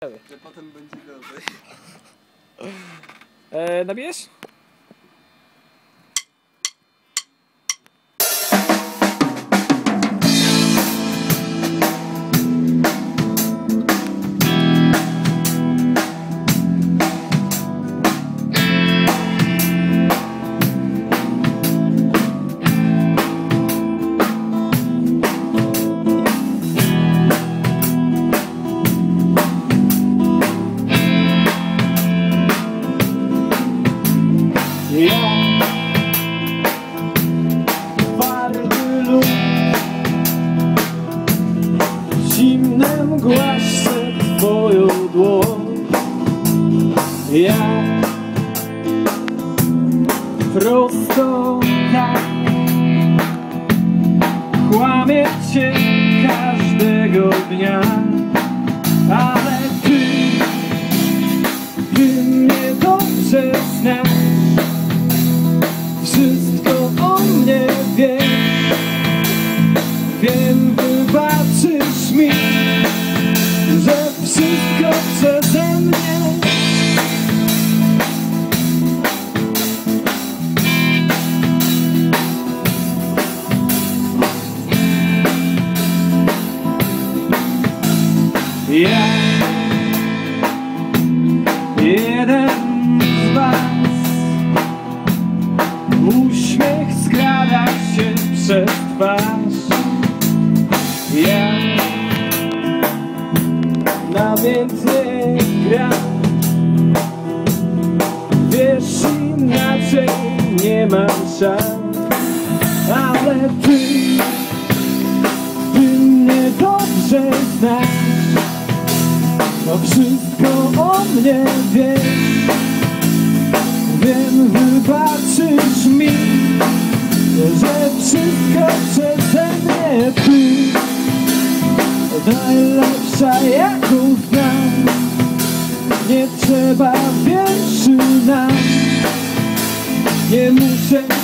Że potem będzie gorzej. Nabijesz? Zimnem głaszczę twoją dłoń. Ja prosto tak kłamię cię każdego dnia, ale ty mnie dobrze znasz. Wszystko o mnie wiesz. Wiem, wybaczysz mi, że wszystko przeze mnie. Ja, jeden z was, uśmiech skrada się przez twarz. Ja na więcej gram, wiesz, inaczej nie mam szans, ale ty mnie dobrze znasz. No wszystko o mnie wiesz. Wiem, wybaczysz mi, że wszystko przeze mnie ty. Najlepsza jaką znam, nie trzeba więcej nam. Nie muszę